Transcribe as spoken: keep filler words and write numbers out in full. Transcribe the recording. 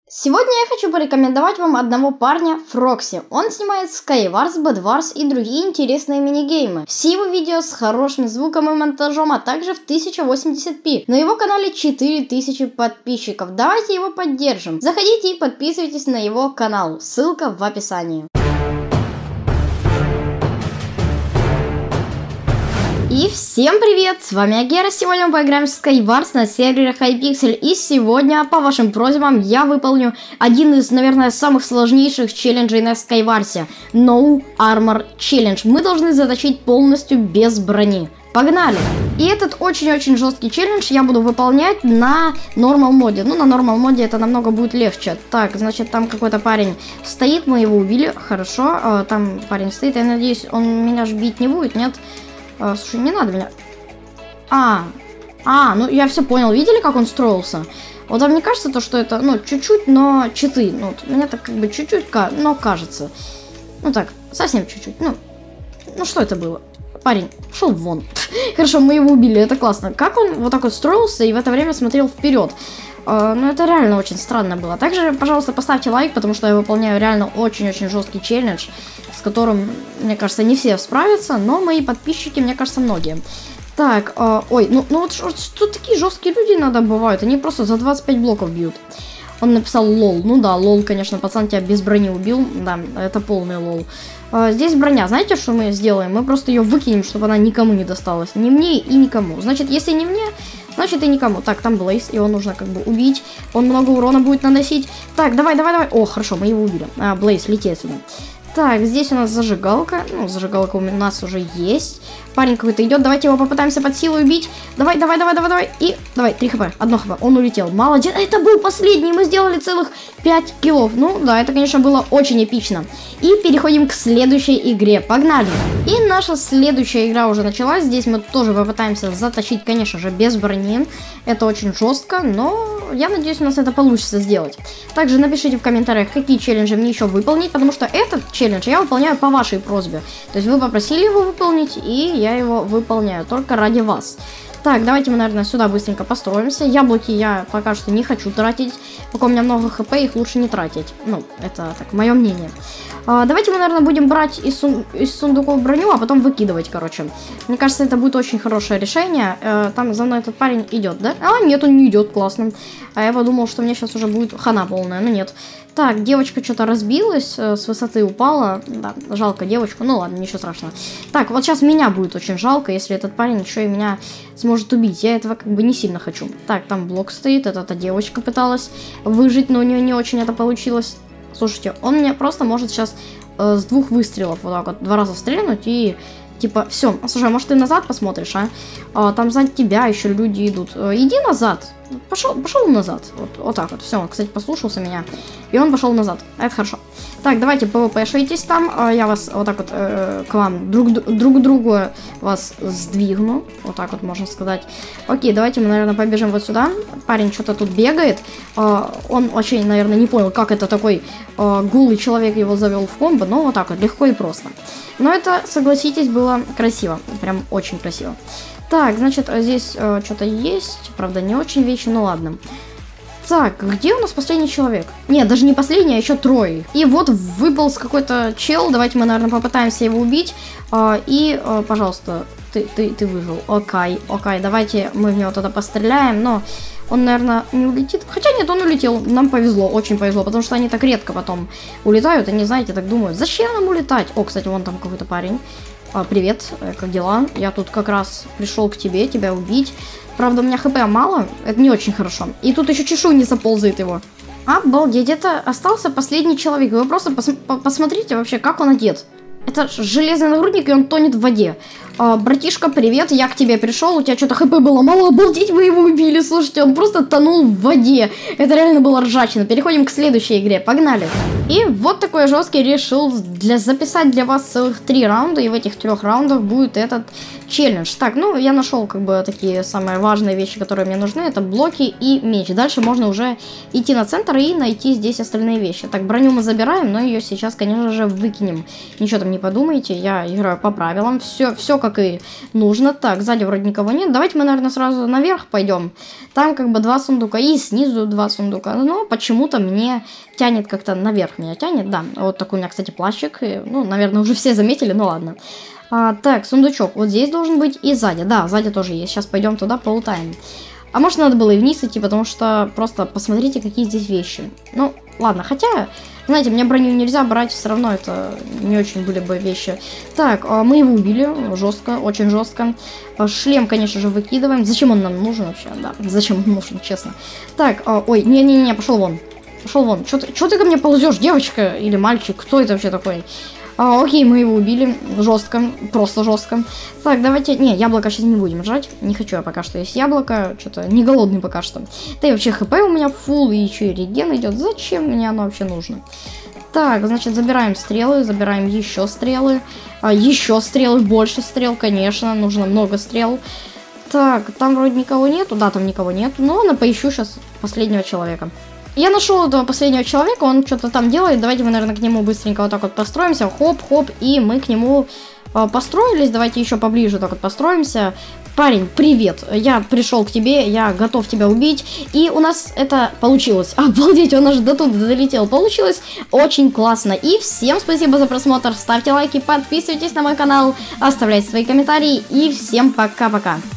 Сегодня я хочу порекомендовать вам одного парня, Фрокси. Он снимает Skywars, Bedwars и другие интересные минигеймы. Все его видео с хорошим звуком и монтажом, а также в тысяча восемьдесят пи. На его канале четыре тысячи подписчиков. Давайте его поддержим. Заходите и подписывайтесь на его канал. Ссылка в описании. И всем привет! С вами Агера. Сегодня мы поиграем в Skywars на сервере Hypixel. И сегодня, по вашим просьбам, я выполню один из, наверное, самых сложнейших челленджей на Skywars. No Armor Challenge. Мы должны заточить полностью без брони. Погнали! И этот очень-очень жесткий челлендж я буду выполнять на нормал моде. Ну, на нормал моде это намного будет легче. Так, значит, там какой-то парень стоит, мы его убили. Хорошо, там парень стоит. Я надеюсь, он меня ж бить не будет, нет? А, слушай, не надо меня... А, а, ну я все понял. Видели, как он строился? Вот вам не кажется то, что это, ну, чуть-чуть, но читы. Ну, вот, мне так как бы чуть-чуть, но кажется. Ну так, совсем чуть-чуть. Ну, ну что это было? Парень, шел вон. Хорошо, мы его убили, это классно. Как он вот так вот строился и в это время смотрел вперед? Uh, ну, это реально очень странно было. Также, пожалуйста, поставьте лайк, потому что я выполняю реально очень-очень жесткий челлендж, с которым, мне кажется, не все справятся, но мои подписчики, мне кажется, многие. Так, uh, ой, ну, ну вот что, что такие жесткие люди иногда бывают, они просто за двадцать пять блоков бьют. Он написал лол. Ну да, лол, конечно, пацан тебя без брони убил. Да, это полный лол. Uh, здесь броня. Знаете, что мы сделаем? Мы просто ее выкинем, чтобы она никому не досталась. Ни мне и никому. Значит, если не мне, значит и никому. Так, там Блейз, его нужно как бы убить. Он много урона будет наносить. Так, давай, давай, давай. О, хорошо, мы его убили. А, Блейз, лети отсюда. Так, здесь у нас зажигалка. Ну, зажигалка у нас уже есть. Парень какой-то идет. Давайте его попытаемся под силу убить. Давай, давай, давай, давай, давай. И давай, три хп. Одно хп. Он улетел. Молодец. Это был последний. Мы сделали целых пять киллов. Ну, да, это, конечно, было очень эпично. И переходим к следующей игре. Погнали. И наша следующая игра уже началась. Здесь мы тоже попытаемся затащить, конечно же, без брони. Это очень жестко, но я надеюсь, у нас это получится сделать. Также напишите в комментариях, какие челленджи мне еще выполнить, потому что этот челлендж я выполняю по вашей просьбе. То есть вы попросили его выполнить, и я его выполняю только ради вас. Так, давайте мы, наверное, сюда быстренько построимся. Яблоки я пока что не хочу тратить. Пока у меня много хп, их лучше не тратить. Ну, это так, мое мнение. А, давайте мы, наверное, будем брать из, сун из сундуков броню, а потом выкидывать, короче. Мне кажется, это будет очень хорошее решение. Э, там за мной этот парень идет, да? А, нет, он не идет, классно. А я подумал, что мне сейчас уже будет хана полная, но нет. Так, девочка что-то разбилась, э, с высоты упала. Да, жалко девочку, ну ладно, ничего страшного. Так, вот сейчас меня будет очень жалко, если этот парень еще и меня сможет убить. Я этого как бы не сильно хочу. Так, там блок стоит, это эта девочка пыталась выжить, но у нее не очень это получилось. Слушайте, он мне просто может сейчас э, с двух выстрелов вот так вот два раза стрельнуть и типа все. Слушай, может ты назад посмотришь, а? а там сзади тебя еще люди идут. Э, иди назад. Пошел, пошел назад. Вот, вот так вот. Все, он, кстати, послушался меня. И он пошел назад. Это хорошо. Так, давайте пвпшитесь там. Я вас вот так вот э, к вам друг, друг другу вас сдвигну. Вот так вот можно сказать. Окей, давайте мы, наверное, побежим вот сюда. Парень что-то тут бегает. Э, он вообще, наверное, не понял, как это такой э, голый человек его завел в комбо. Но вот так вот, легко и просто. Но это, согласитесь, было красиво. Прям очень красиво. Так, значит, здесь э, что-то есть. Правда, не очень вещи, ну ладно. Так, где у нас последний человек? Нет, даже не последний, а еще трое. И вот выполз какой-то чел. Давайте мы, наверное, попытаемся его убить. Э, и, э, пожалуйста, ты, ты, ты выжил. Окей, окей, давайте мы в него тогда постреляем. Но он, наверное, не улетит. Хотя нет, он улетел. Нам повезло, очень повезло. Потому что они так редко потом улетают. Они, знаете, так думают, зачем нам улетать? О, кстати, вон там какой-то парень. А, привет, как дела? Я тут как раз пришел к тебе, тебя убить. Правда, у меня хп мало, это не очень хорошо. И тут еще чешуй не заползает его. Обалдеть, это остался последний человек. Вы просто пос посмотрите вообще, как он одет. Это железный нагрудник, и он тонет в воде. А, братишка, привет, я к тебе пришел, у тебя что-то хп было мало, обалдеть, мы его убили, слушайте, он просто тонул в воде. Это реально было ржачно. Переходим к следующей игре, погнали. И вот такой жесткий решил для, записать для вас целых три раунда, и в этих трех раундах будет этот челлендж. Так, ну, я нашел как бы такие самые важные вещи, которые мне нужны, это блоки и меч. Дальше можно уже идти на центр и найти здесь остальные вещи. Так, броню мы забираем, но ее сейчас, конечно же, выкинем. Ничего там не подумайте, я играю по правилам, все, все как и нужно. Так, сзади вроде никого нет. Давайте мы, наверное, сразу наверх пойдем. Там как бы два сундука и снизу два сундука. Но почему-то мне тянет как-то наверх, меня тянет, да. Вот такой у меня, кстати, плащик. Ну, наверное, уже все заметили, ну ладно. А, так, сундучок вот здесь должен быть и сзади. Да, сзади тоже есть. Сейчас пойдем туда, полутаем. А может, надо было и вниз идти, потому что просто посмотрите, какие здесь вещи. Ну, ладно, хотя, знаете, мне броню нельзя брать, все равно это не очень были бы вещи. Так, мы его убили, жестко, очень жестко. Шлем, конечно же, выкидываем. Зачем он нам нужен вообще? Да, зачем он нужен, честно. Так, ой, не-не-не, пошел вон. Пошел вон. Чё ты, чё ты ко мне ползешь, девочка или мальчик? Кто это вообще такой? А, окей, мы его убили. Жестко. Просто жестко. Так, давайте... Не, яблоко сейчас не будем жать. Не хочу я пока что есть яблоко. Что-то не голодный пока что. Да и вообще хп у меня фул. И еще и реген идет. Зачем мне оно вообще нужно? Так, значит, забираем стрелы. Забираем еще стрелы. А, еще стрелы. Больше стрел, конечно. Нужно много стрел. Так, там вроде никого нету. Да, там никого нету. Но ладно, поищу сейчас последнего человека. Я нашел этого последнего человека, он что-то там делает. Давайте мы, наверное, к нему быстренько вот так вот построимся. Хоп-хоп, и мы к нему э, построились. Давайте еще поближе так вот построимся. Парень, привет, я пришел к тебе, я готов тебя убить. И у нас это получилось. Обалдеть, он аж до туда долетел. Получилось очень классно. И всем спасибо за просмотр. Ставьте лайки, подписывайтесь на мой канал, оставляйте свои комментарии. И всем пока-пока.